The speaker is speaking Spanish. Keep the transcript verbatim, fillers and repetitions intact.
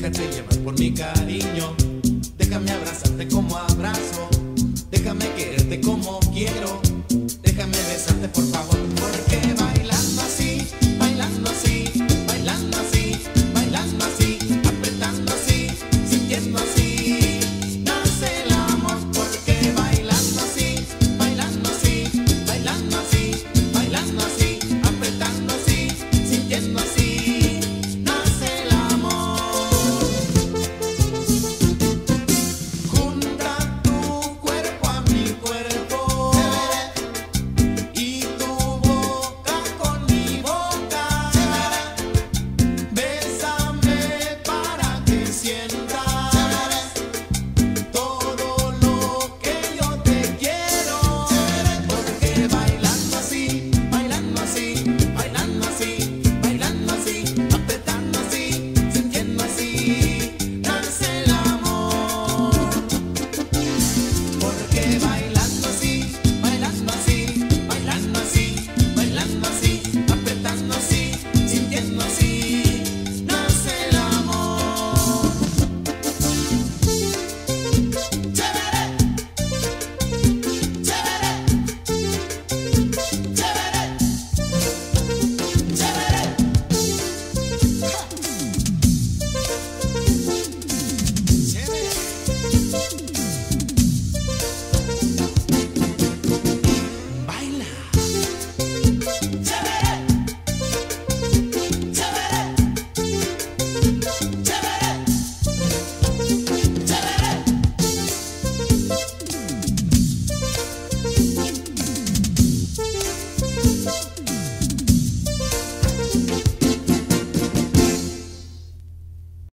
Déjate llevar por mi cariño, déjame abrazarte como abrazo, déjame quererte como quiero, déjame besarte por favor, porque bailando así, bailando así, bailando así, bailando así, apretando así, sintiendo así, nace el amor, porque bailando así, bailando así, bailando así, bailando así, apretando así, sintiendo así, nace el amor. Junta tu cuerpo a mi cuerpo y tu boca con mi boca. Bésame para que sienta